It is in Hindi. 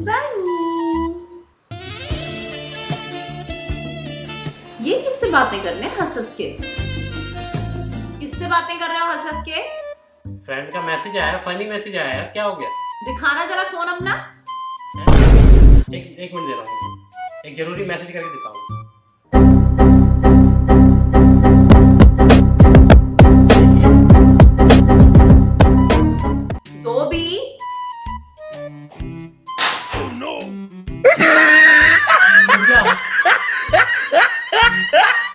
बनी। ये किससे बातें कर रहे हैं हंस हंस के? किससे बातें कर रहे हो हंस हंस के? फ्रेंड का मैसेज आया, फनी मैसेज आया यार, क्या हो गया? दिखाना जरा फोन अपना। एक मिनट दे रहा हूँ, एक जरूरी मैसेज करके दिखाऊंगा।